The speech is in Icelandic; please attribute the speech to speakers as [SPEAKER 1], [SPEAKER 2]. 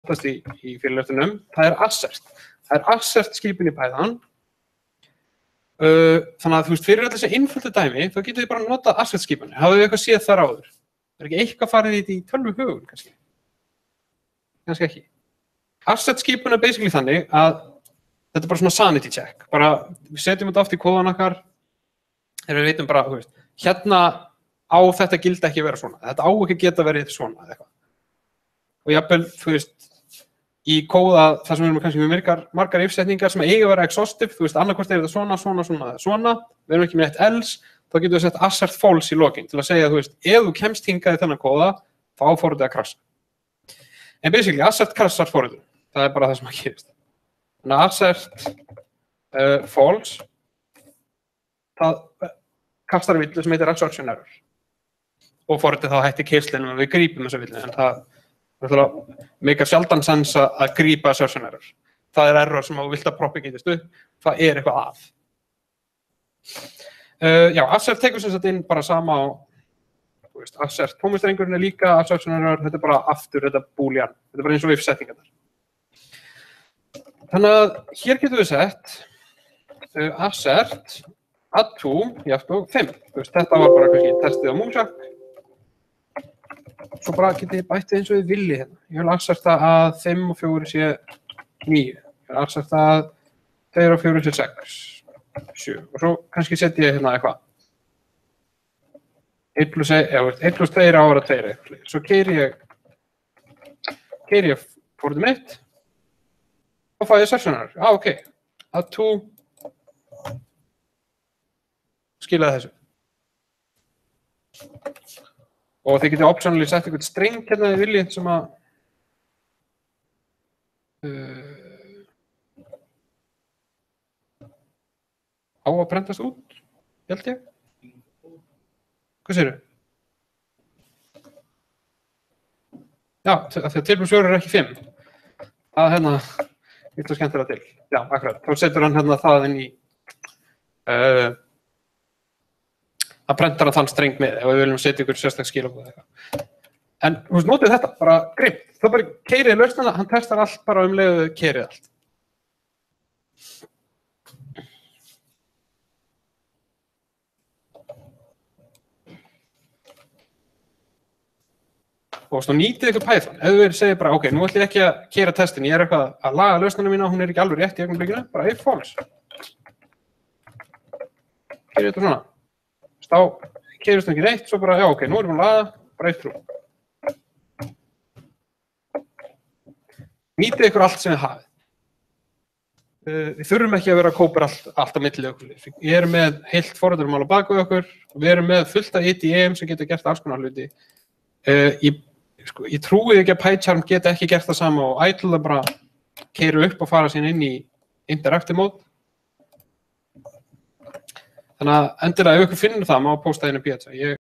[SPEAKER 1] oftast í fyrirlestunum, það assert. Það assert skipin í Python. Þannig að þú veist, fyrir þessi einföldu dæmi, þá getur þið bara notað assert skipanir. Hafið þið eitthvað séð þar áður? Það ekki eitthvað farið í tölvuhugun, kannski? Kannski ekki. Assert skipun basically þannig að þetta bara svona sanity check. Bara, við setjum þetta oft í kóðan okkar, þegar við veitum bara, þú veist, hérna á þetta gildi ekki að vera svona. Þetta á ekki að geta verið svona eða eitthvað. Og jafnvel, þú veist, í kóða þar sem við erum kannski með margar if-setningar sem eiga að vera exhaustive, þú veist, annarkvort er þetta svona, við erum ekki með eitt else, þá getum við sett assert false í lokin til að segja, þú veist, ef þú kemst hingað í þennan kóða, þá á forritið að krassa. En basically, assert krassar forritið, það er bara það sem að gerist. Þannig að assert false, það kastar villu sem heitir assertion error. Og forritið þá hætti keislinum að við grípum þessa villu, en það meikar sjaldan sens að grípa assertion error. Það er error sem þú vilt að propagatist upp, það er eitthvað að. Já, assert tekur sem sagt inn bara sama á, þú veist, assert tómustrengurinn er líka assertion error, þetta er bara aftur, þetta er boolean, þetta er bara eins og if-setningarnar. Þannig að hér getum við sett assert add2 jafnt og 5. Þetta var bara kannski testið á Moonshot. Svo bara getið bættið eins og þið viljið hérna. Ég vil asserta að 5 og 4 sé 9. Ég vil asserta að 2 og 4 sé 6, 7. Og svo kannski setja ég hérna eitthvað. 1 plus 2 á að vera 2 eitthvað. Svo keyri ég forritið mitt og fæ ég assertion error. Ok. Add2 skilaði þessu. Og þið getið optionally sett eitthvað streng hérna þið viljið sem að á að prentast út, held ég. Hvað segirðu? Já, þegar 2 plus 4 er ekki 5. Það er hérna, eitthvað skemmtilega til. Já, akkurat. Þá setur hann hérna það inn í að prentar hann þann streng með ef við viljum setja ykkur sérstaklega skilaboð eða eitthvað. En þú veist, notið þetta, bara grimt. Það bara keyrið lausnina, hann testar allt bara leiðu keyrið allt. Og svo nýtið ykkur Python. Ef við segir bara, ok, nú ætlum ég ekki að keyra testin, ég er eitthvað að laga lausnina mína, hún er ekki alveg rétt í augnablikinu, bara if false. Keyrið þetta svona. Þá keyrist það ekki neitt, svo bara, já ok, nú erum við að laga, bara if true. Nýtið ykkur allt sem þið hafið. Við þurfum ekki að vera að kópa allt á milli okkur. Ég er með heilt forritunarmál á baku okkur, og við erum með fullt af IDEM sem getur gert alls konar hluti. Ég trúi ekki að PyCharm geta ekki gert það sama og idle að bara keyra upp og fara sín inn í interactive mode. Þannig að endilega ef ykkur finnur það, má posta inn í PyCharm.